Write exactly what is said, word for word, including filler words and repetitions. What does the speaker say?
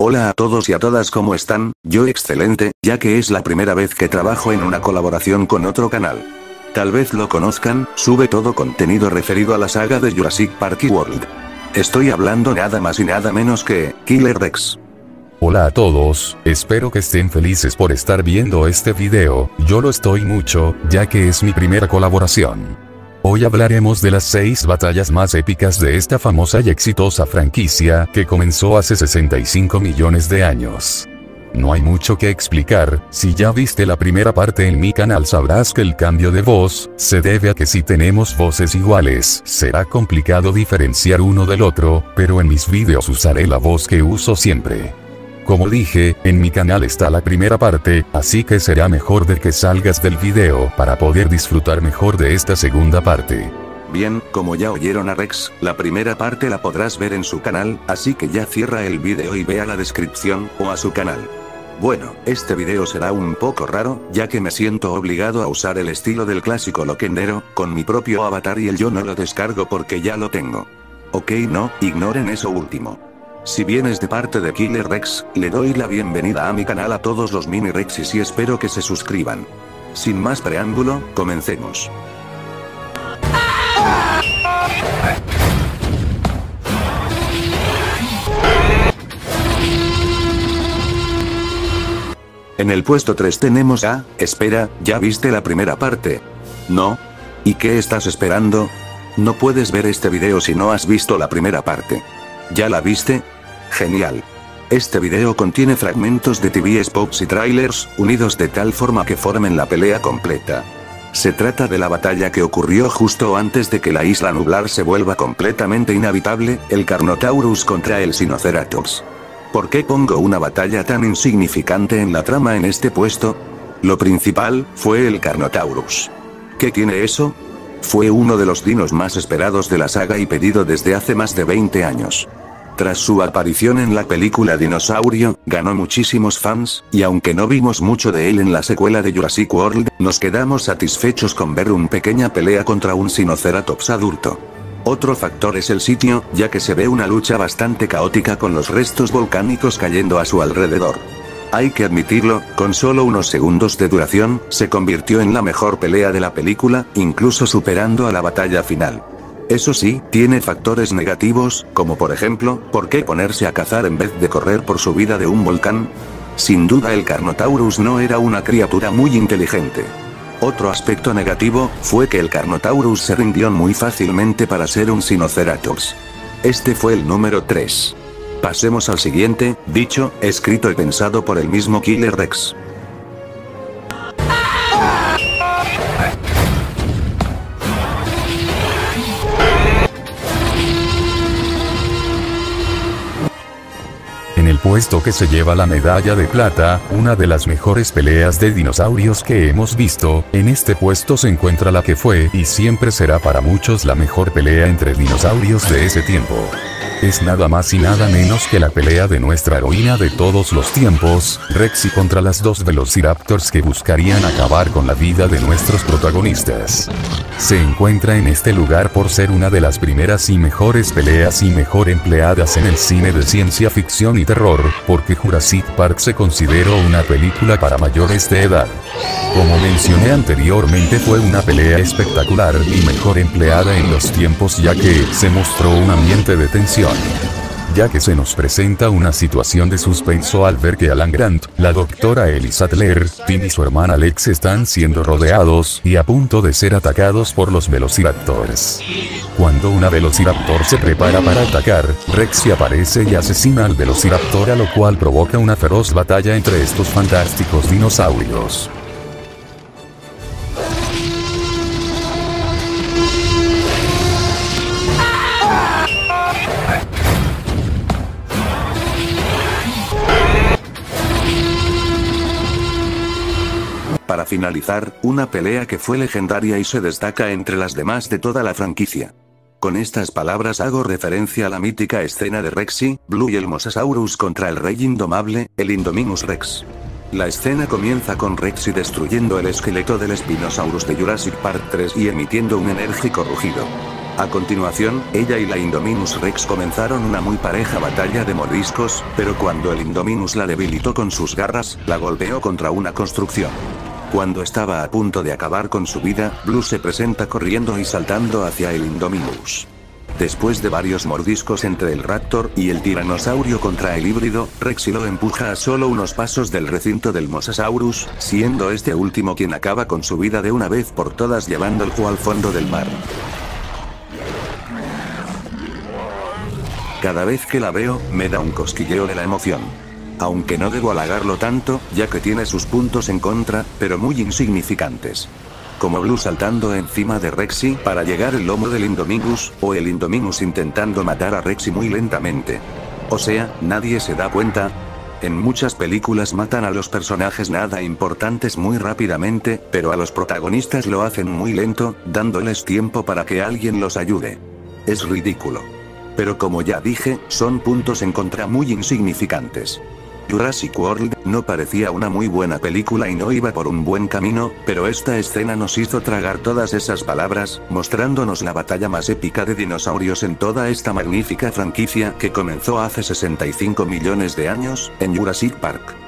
Hola a todos y a todas, ¿cómo están? Yo excelente, ya que es la primera vez que trabajo en una colaboración con otro canal. Tal vez lo conozcan, sube todo contenido referido a la saga de Jurassic Park y World. Estoy hablando nada más y nada menos que Killer Rex. Hola a todos, espero que estén felices por estar viendo este video, yo lo estoy mucho, ya que es mi primera colaboración. Hoy hablaremos de las seis batallas más épicas de esta famosa y exitosa franquicia que comenzó hace sesenta y cinco millones de años. No hay mucho que explicar, si ya viste la primera parte en mi canal sabrás que el cambio de voz se debe a que si tenemos voces iguales será complicado diferenciar uno del otro, pero en mis videos usaré la voz que uso siempre. Como dije, en mi canal está la primera parte, así que será mejor de que salgas del video para poder disfrutar mejor de esta segunda parte. Bien, como ya oyeron a Rex, la primera parte la podrás ver en su canal, así que ya cierra el video y ve a la descripción, o a su canal. Bueno, este video será un poco raro, ya que me siento obligado a usar el estilo del clásico loquendero, con mi propio avatar y el yo no lo descargo porque ya lo tengo. Ok, no, ignoren eso último. Si vienes de parte de Killer Rex, le doy la bienvenida a mi canal a todos los mini Rexys y espero que se suscriban. Sin más preámbulo, comencemos. En el puesto tres tenemos a, espera, ¿ya viste la primera parte? ¿No? ¿Y qué estás esperando? No puedes ver este video si no has visto la primera parte. ¿Ya la viste? Genial. Este video contiene fragmentos de T V spots y trailers, unidos de tal forma que formen la pelea completa. Se trata de la batalla que ocurrió justo antes de que la isla nublar se vuelva completamente inhabitable, el Carnotaurus contra el Sinoceratops. ¿Por qué pongo una batalla tan insignificante en la trama en este puesto? Lo principal, fue el Carnotaurus. ¿Qué tiene eso? Fue uno de los dinos más esperados de la saga y pedido desde hace más de veinte años. Tras su aparición en la película Dinosaurio, ganó muchísimos fans, y aunque no vimos mucho de él en la secuela de Jurassic World, nos quedamos satisfechos con ver una pequeña pelea contra un Sinoceratops adulto. Otro factor es el sitio, ya que se ve una lucha bastante caótica con los restos volcánicos cayendo a su alrededor. Hay que admitirlo, con solo unos segundos de duración, se convirtió en la mejor pelea de la película, incluso superando a la batalla final. Eso sí, tiene factores negativos, como por ejemplo, ¿por qué ponerse a cazar en vez de correr por su vida de un volcán? Sin duda el Carnotaurus no era una criatura muy inteligente. Otro aspecto negativo, fue que el Carnotaurus se rindió muy fácilmente para ser un Sinoceratops. Este fue el número tres. Pasemos al siguiente, dicho, escrito y pensado por el mismo Killer Rex. En el puesto que se lleva la medalla de plata, una de las mejores peleas de dinosaurios que hemos visto, en este puesto se encuentra la que fue y siempre será para muchos la mejor pelea entre dinosaurios de ese tiempo. Es nada más y nada menos que la pelea de nuestra heroína de todos los tiempos, Rexy contra las dos Velociraptors que buscarían acabar con la vida de nuestros protagonistas. Se encuentra en este lugar por ser una de las primeras y mejores peleas y mejor empleadas en el cine de ciencia ficción y terror, porque Jurassic Park se consideró una película para mayores de edad. Como mencioné anteriormente, fue una pelea espectacular y mejor empleada en los tiempos, ya que se mostró un ambiente de tensión, ya que se nos presenta una situación de suspenso al ver que Alan Grant, la doctora Ellie Sattler, Tim y su hermana Lex están siendo rodeados y a punto de ser atacados por los Velociraptors. Cuando una Velociraptor se prepara para atacar, Rexy aparece y asesina al Velociraptor, a lo cual provoca una feroz batalla entre estos fantásticos dinosaurios. Para finalizar, una pelea que fue legendaria y se destaca entre las demás de toda la franquicia. Con estas palabras hago referencia a la mítica escena de Rexy, Blue y el Mosasaurus contra el Rey Indomable, el Indominus Rex. La escena comienza con Rexy destruyendo el esqueleto del Spinosaurus de Jurassic Park tres y emitiendo un enérgico rugido. A continuación, ella y la Indominus Rex comenzaron una muy pareja batalla de mordiscos, pero cuando el Indominus la debilitó con sus garras, la golpeó contra una construcción. Cuando estaba a punto de acabar con su vida, Blue se presenta corriendo y saltando hacia el Indominus. Después de varios mordiscos entre el Raptor y el tiranosaurio contra el híbrido, Rexy lo empuja a solo unos pasos del recinto del Mosasaurus, siendo este último quien acaba con su vida de una vez por todas llevándolo al fondo del mar. Cada vez que la veo, me da un cosquilleo de la emoción. Aunque no debo halagarlo tanto, ya que tiene sus puntos en contra, pero muy insignificantes. Como Blue saltando encima de Rexy para llegar al lomo del Indominus, o el Indominus intentando matar a Rexy muy lentamente. O sea, nadie se da cuenta. En muchas películas matan a los personajes nada importantes muy rápidamente, pero a los protagonistas lo hacen muy lento, dándoles tiempo para que alguien los ayude. Es ridículo. Pero como ya dije, son puntos en contra muy insignificantes. Jurassic World no parecía una muy buena película y no iba por un buen camino, pero esta escena nos hizo tragar todas esas palabras, mostrándonos la batalla más épica de dinosaurios en toda esta magnífica franquicia que comenzó hace sesenta y cinco millones de años, en Jurassic Park.